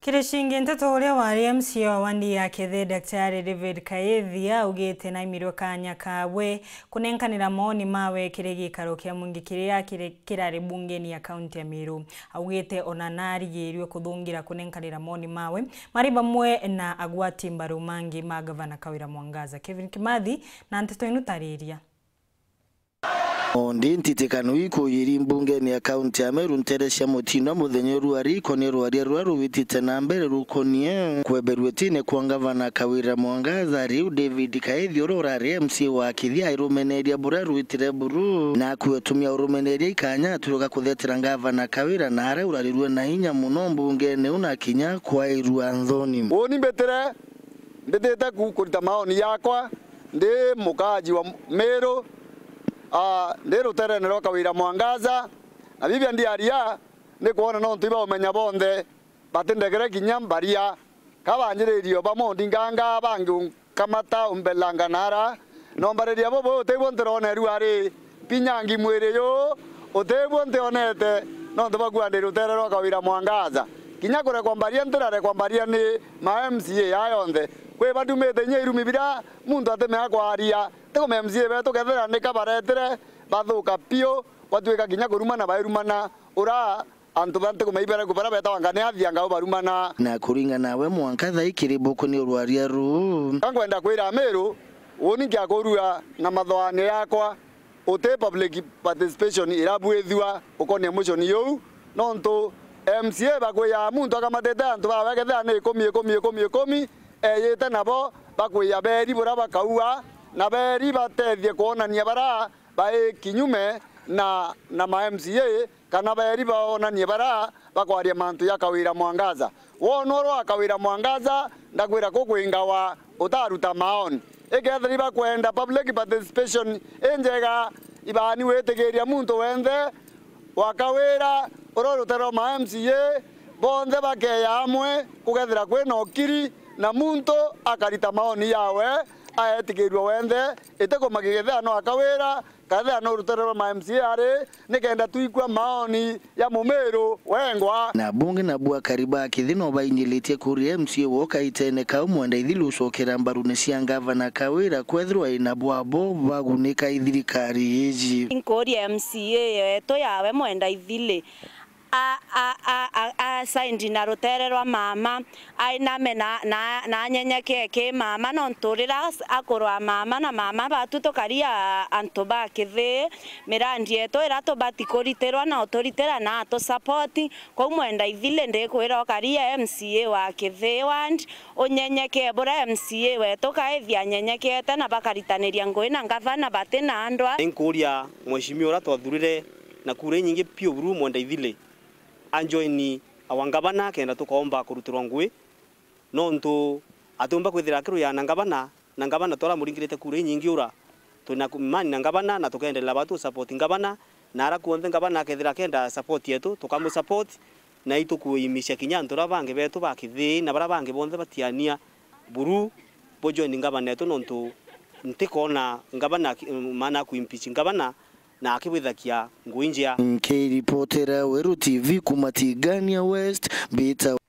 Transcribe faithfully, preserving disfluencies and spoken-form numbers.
Kirishingi nteto uria wari M C wa wandi ya Kithe Daktari David Kaethia ugite na imirwo kanya kawe kunenkanira moni mawe kiregi karo kia mungi kiria kirari bungeni ya kaunti ya Meru. Ugite onanari yerio kuthungira kunenkanira moni mawe mari bamwe na agwati mbaru mangi ma Gavana Kawira Mwangaza. Kevin Kimathi na nteto inu tariria. Ondi ntitikano iko yiri mbungeni ya kaunti ya Meru nteresha mutino muthenyo ruari kone ruari ruaru witite na mbere rukonie kweberwetine kwa Gavana Kawira Mwangaza riu David Kaethia urorari M C wa Kithia irumeneria buraru witire buru na kwetumia urumeneria ikanya turuka kuthetera Gavana Kawira na ara urarirwe na hinya muno mbungeni una kinya kwa iru Anthony. Oni betere ndetete kukurita maoni yakwa ndi mukaji wa Meru. Ah, ndero terene ro Kawira Mwangaza na bibia ndi aria ne kuona no ntiba umenya bonde batendegere kinyambaria kabanyirerio bamondi nganga bangi kamata umbelanga nara no mbareria bobo tebo nterone ruari pinyangi mwere yo otebo nteonete no ntiba kuandero terene ro Kawira Mwangaza kinyakore kwambaria nterare kwambaria ni ma M C A ayonde kwe badumete nyeiru mibira muntu ateme akwaria teko M C A beto kethera ne kabaretere bathuka pio watweka kinya kurumana bairumana ura antu bante ko meibere ko bara beta wangane athia ngao barumana na kuringa nawe Mwankatha ikiri boko ni urwaria ru kangwenda kwira Meru woni kya korua na mathoane yakwa ote public participation irabwethwa ukone emotion yo nonto M C A bakoya muntu akamateta antu babeketha ne komi komi komi komi eyete nabo bakoya beri bora bakaua na beri batethie kuonania bara bae kinyume na na ma M C A kana beri baonania bara bakwaria mantu ya Kawira Mwangaza wonoro akawira Mwangaza ndakwira kukwingawa utaruta maoni ekethiri bakwenda public participation enjega ibani wetegeria muntu wenthe wakawira urorutero ma M C A bonde bakeya amwe kugethira kwina okiri na muntu akarita maoni yawe aetikirwa wenthe iteko magigethea no akawira kathea no rutero ma M C A ari nikenda tuikwa maoni ya Mumeru wengwa na bunge na bua kariba kithino bainyilitie kuri M C A woka itene ka mwenda ithilu sokera mbarune cia Gavana Kawira kwethirwa ina bwabo bagunika ithirikari iji inkori M C A to yawe mwenda ithile a a a a saindi na rutererwa mama aina mena na na nyenyeke ke mama no nturira akorwa mama na mama batutokaria antoba Kithe mirandi eto irato batikoriterwa na autoritera na to support ko mwenda ithile ndekwira karia M C A wa Kithe wand onyenyeke bora M C A weto Kaethia nyenyekete na bakaritaniria ngoi na Gavana batena andwa inkuria mweshimio ura twathurire na kure nyingi pio buru mwenda ithile anjoini awangabana kenda tukomba kurutirwa ngui no ntu atumba kwithira kiru ya Gavana na Gavana tora muringirite kure nyingi ura tuna kumani na Gavana na tukaendelea batu support Gavana na ara kuonde Gavana kethira kenda support yetu tukamu support na itu kuimisha kinyantura bange betu ba Kithe na bara bange bonde batiania buru bojo ni Gavana yetu no ntu ntikona Gavana mana kuimpeach Gavana na akibithakia nguinjia K reportera Weru T V kumatigania West Beta